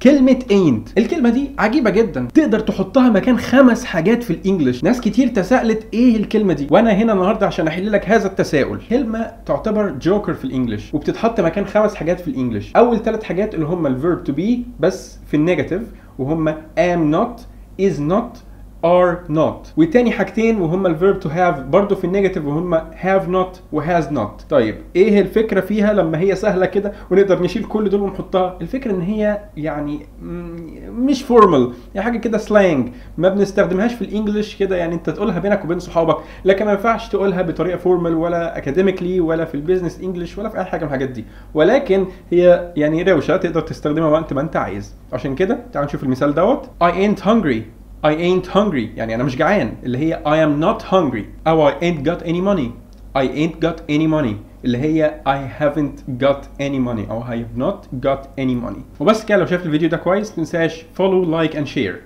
كلمة ain't، الكلمة دي عجيبة جدا، تقدر تحطها مكان 5 حاجات في الانجليش. ناس كتير تساءلت ايه الكلمة دي، وانا هنا النهارده عشان احل لك هذا التساؤل. كلمة تعتبر جوكر في الانجليش، وبتتحط مكان 5 حاجات في الانجليش. اول 3 حاجات اللي هم الفيرب تو بي بس في النيجاتيف، وهم am not is not are not. وتاني حاجتين وهم الفيرب to have برضو في النيجاتيف، وهم have not و has not. طيب ايه الفكرة فيها لما هي سهلة كده ونقدر نشيل كل دول ونحطها؟ الفكرة ان هي يعني مش فورمال، يعني حاجة كده سلانج ما بنستخدمهاش في الانجليش كده، يعني انت تقولها بينك وبين صحابك، لكن ما ينفعش تقولها بطريقة فورمال ولا اكاديميكلي ولا في البيزنس انجليش ولا في اي حاجة من الحاجات دي، ولكن هي يعني روشة تقدر تستخدمها وقت ما انت عايز. عشان كده تعال نشوف المثال دوت. I ain't hungry. I ain't hungry يعني أنا مش جعان، اللي هي I am not hungry. أو I ain't got any money. I ain't got any money اللي هي I haven't got any money أو I have not got any money. وبس كده، لو شايف الفيديو ده كويس متنساش follow, like and share.